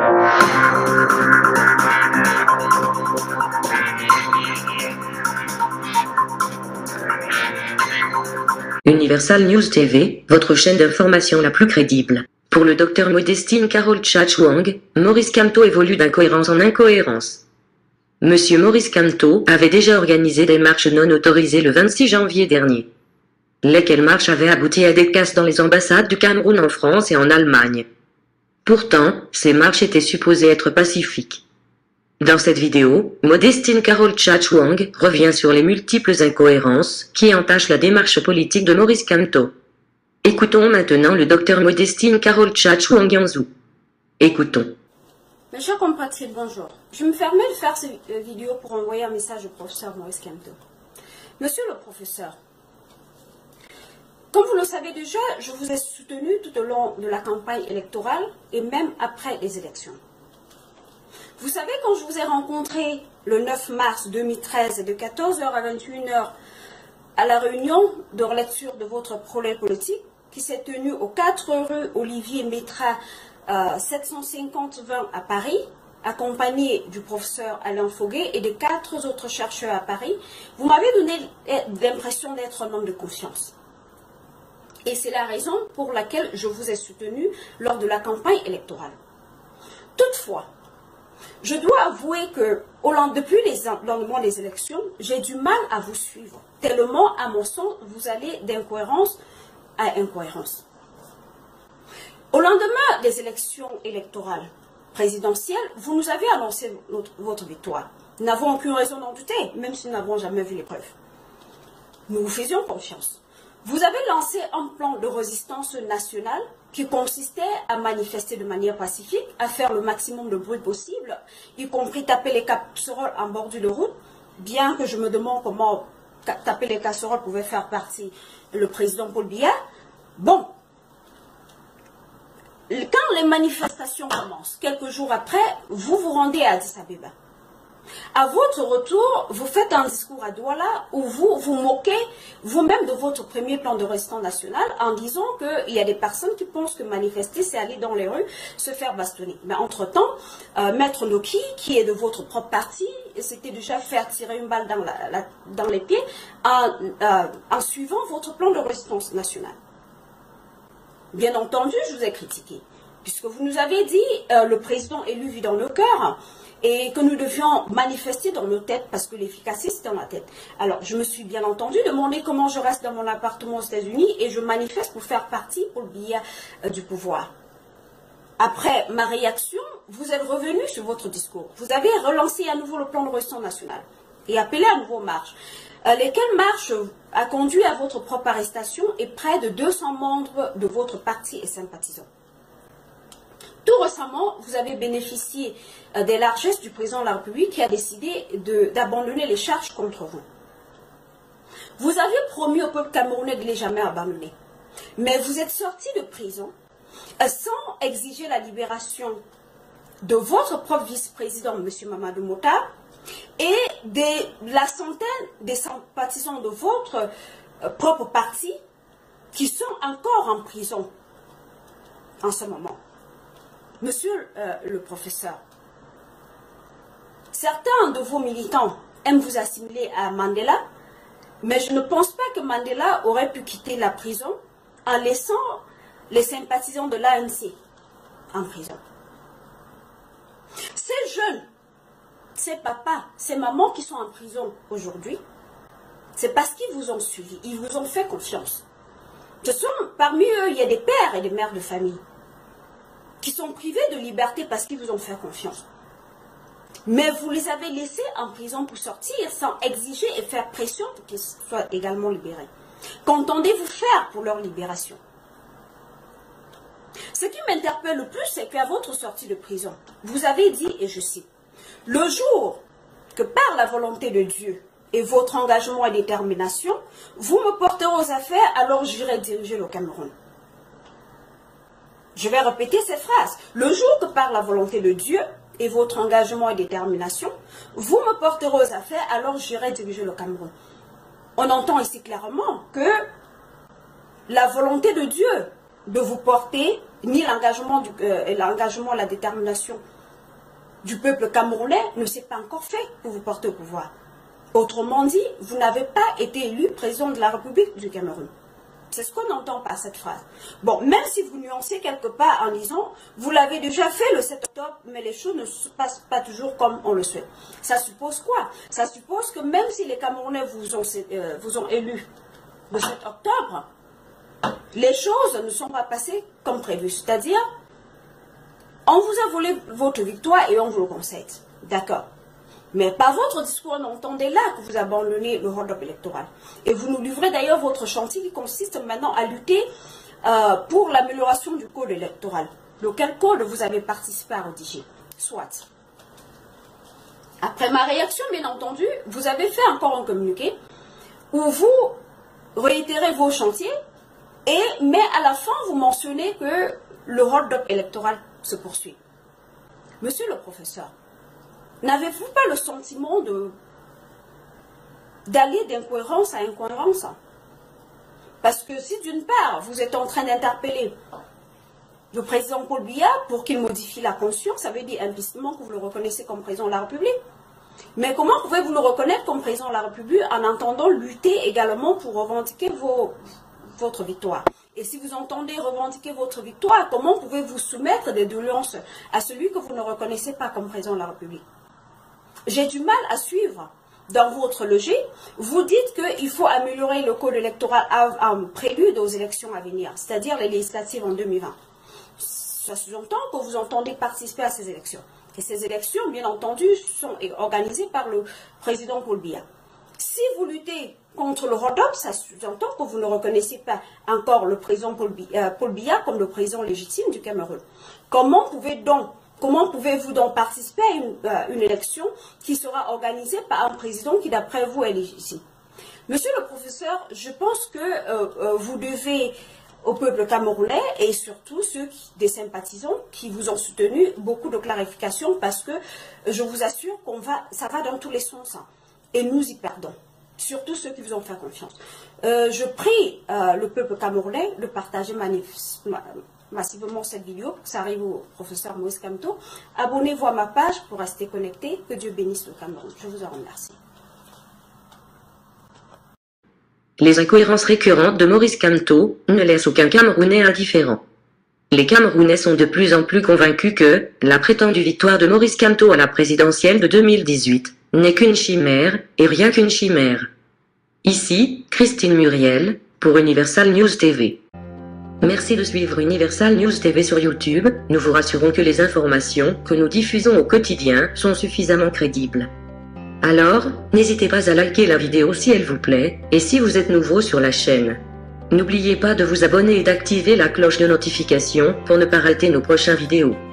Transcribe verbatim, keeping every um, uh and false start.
Universal News T V, votre chaîne d'information la plus crédible. Pour le docteur Modestine Carole Chachwang, Maurice Kamto évolue d'incohérence en incohérence. Monsieur Maurice Kamto avait déjà organisé des marches non autorisées le vingt-six janvier dernier. Lesquelles marches avaient abouti à des casses dans les ambassades du Cameroun en France et en Allemagne. Pourtant, ces marches étaient supposées être pacifiques. Dans cette vidéo, Modestine Carole Chachwang revient sur les multiples incohérences qui entachent la démarche politique de Maurice Kamto. Écoutons maintenant le docteur Modestine Carole Chachwang Yanzou. Écoutons. Mes chers compatriotes, bonjour. Je me permets de faire cette vidéo pour envoyer un message au professeur Maurice Kamto. Monsieur le professeur, comme vous le savez déjà, je vous ai soutenu tout au long de la campagne électorale et même après les élections. Vous savez, quand je vous ai rencontré le neuf mars deux mille treize de quatorze heures à vingt et une heures à la réunion de relecture de votre projet politique qui s'est tenue aux quatre rue Olivier Métra euh, sept cent cinquante vingt à Paris, accompagné du professeur Alain Foguet et de quatre autres chercheurs à Paris, vous m'avez donné l'impression d'être un homme de confiance. Et c'est la raison pour laquelle je vous ai soutenu lors de la campagne électorale. Toutefois, je dois avouer que au long, depuis les lendemains des élections, j'ai du mal à vous suivre. Tellement, à mon sens, vous allez d'incohérence à incohérence. Au lendemain des élections électorales présidentielles, vous nous avez annoncé notre, votre victoire. Nous n'avons aucune raison d'en douter, même si nous n'avons jamais vu les preuves. Nous vous faisions confiance. Vous avez lancé un plan de résistance nationale qui consistait à manifester de manière pacifique, à faire le maximum de bruit possible, y compris taper les casseroles en bordure de route, bien que je me demande comment taper les casseroles pouvait faire partie le président Paul Biya. Bon, quand les manifestations commencent, quelques jours après, vous vous rendez à Addis Abeba. À votre retour, vous faites un discours à Douala où vous vous moquez vous-même de votre premier plan de résistance nationale en disant qu'il y a des personnes qui pensent que manifester, c'est aller dans les rues, se faire bastonner. Mais entre-temps, euh, Maître Noki, qui est de votre propre parti, s'était déjà fait tirer une balle dans, la, la, dans les pieds en, euh, en suivant votre plan de résistance nationale. Bien entendu, je vous ai critiqué, puisque vous nous avez dit euh, le président élu vit dans le cœur, et que nous devions manifester dans nos têtes parce que l'efficacité c'est dans la tête. Alors je me suis bien entendu demandé comment je reste dans mon appartement aux États-Unis et je manifeste pour faire partie pour le billet euh, du pouvoir. Après ma réaction, vous êtes revenu sur votre discours. Vous avez relancé à nouveau le plan de résistance nationale et appelé à nouveau marche. Euh, lesquelles marches a conduit à votre propre arrestation et près de deux cents membres de votre parti et sympathisants. Tout récemment, vous avez bénéficié euh, des largesses du président de la République qui a décidé d'abandonner les charges contre vous. Vous avez promis au peuple camerounais de ne les jamais abandonner. Mais vous êtes sorti de prison euh, sans exiger la libération de votre propre vice-président, M. Mamadou Mota, et de la centaine des sympathisants de votre euh, propre parti qui sont encore en prison en ce moment. Monsieur euh, le professeur, certains de vos militants aiment vous assimiler à Mandela, mais je ne pense pas que Mandela aurait pu quitter la prison en laissant les sympathisants de l'A N C en prison. Ces jeunes, ces papas, ces mamans qui sont en prison aujourd'hui, c'est parce qu'ils vous ont suivi, ils vous ont fait confiance. Ce sont, parmi eux, il y a des pères et des mères de famille qui sont privés de liberté parce qu'ils vous ont fait confiance. Mais vous les avez laissés en prison pour sortir sans exiger et faire pression pour qu'ils soient également libérés. Qu'entendez-vous faire pour leur libération? Ce qui m'interpelle le plus, c'est qu'à votre sortie de prison, vous avez dit, et je cite, « Le jour que par la volonté de Dieu et votre engagement et détermination, vous me porterez aux affaires, alors j'irai diriger le Cameroun. » Je vais répéter ces phrases. Le jour que par la volonté de Dieu et votre engagement et détermination, vous me porterez aux affaires, alors j'irai diriger le Cameroun. On entend ici clairement que la volonté de Dieu de vous porter, ni l'engagement, du, euh, l'engagement, la détermination du peuple camerounais ne s'est pas encore fait pour vous porter au pouvoir. Autrement dit, vous n'avez pas été élu président de la République du Cameroun. C'est ce qu'on entend par cette phrase. Bon, même si vous nuancez quelque part en disant, vous l'avez déjà fait le sept octobre, mais les choses ne se passent pas toujours comme on le souhaite. Ça suppose quoi? Ça suppose que même si les Camerounais vous ont, euh, vous ont élu le sept octobre, les choses ne sont pas passées comme prévu. C'est-à-dire, on vous a volé votre victoire et on vous le concède. D'accord. Mais par votre discours, on entendait là que vous abandonnez le hold-up électoral. Et vous nous livrez d'ailleurs votre chantier qui consiste maintenant à lutter euh, pour l'amélioration du code électoral. Lequel code vous avez participé à rédiger. Soit. Après ma réaction, bien entendu, vous avez fait encore un communiqué où vous réitérez vos chantiers, et, mais à la fin, vous mentionnez que le hold-up électoral se poursuit. Monsieur le professeur, n'avez-vous pas le sentiment de d'aller d'incohérence à incohérence? Parce que si d'une part, vous êtes en train d'interpeller le président Paul Biya pour qu'il modifie la Constitution, ça veut dire implicitement que vous le reconnaissez comme président de la République. Mais comment pouvez-vous le reconnaître comme président de la République en entendant lutter également pour revendiquer vos, votre victoire? Et si vous entendez revendiquer votre victoire, comment pouvez-vous soumettre des doléances à celui que vous ne reconnaissez pas comme président de la République? J'ai du mal à suivre dans votre logique. Vous dites qu'il faut améliorer le code électoral en prélude aux élections à venir, c'est-à-dire les législatives en deux mille vingt. Ça sous-entend que vous entendez participer à ces élections. Et ces élections, bien entendu, sont organisées par le président Paul Biya. Si vous luttez contre le hold-up, ça sous-entend que vous ne reconnaissez pas encore le président Paul Biya, euh, Paul Biya comme le président légitime du Cameroun. Comment pouvez donc Comment pouvez-vous donc participer à une, euh, une élection qui sera organisée par un président qui, d'après vous, est légitime? Monsieur le professeur, je pense que euh, euh, vous devez au peuple camerounais et surtout ceux qui, des sympathisants qui vous ont soutenu beaucoup de clarifications parce que je vous assure qu'on va, ça va dans tous les sens hein, et nous y perdons. Surtout ceux qui vous ont fait confiance. Euh, je prie euh, le peuple camerounais de partager manifestement massivement cette vidéo, pour que ça arrive au professeur Moïse Kamto. Abonnez-vous à ma page pour rester connecté. Que Dieu bénisse le Cameroun. Je vous en remercie. Les incohérences récurrentes de Maurice Kamto ne laissent aucun Camerounais indifférent. Les Camerounais sont de plus en plus convaincus que la prétendue victoire de Maurice Kamto à la présidentielle de deux mille dix-huit n'est qu'une chimère et rien qu'une chimère. Ici, Christine Muriel, pour Universal News T V. Merci de suivre Universal News T V sur YouTube, nous vous rassurons que les informations que nous diffusons au quotidien sont suffisamment crédibles. Alors, n'hésitez pas à liker la vidéo si elle vous plaît, et si vous êtes nouveau sur la chaîne. N'oubliez pas de vous abonner et d'activer la cloche de notification pour ne pas rater nos prochaines vidéos.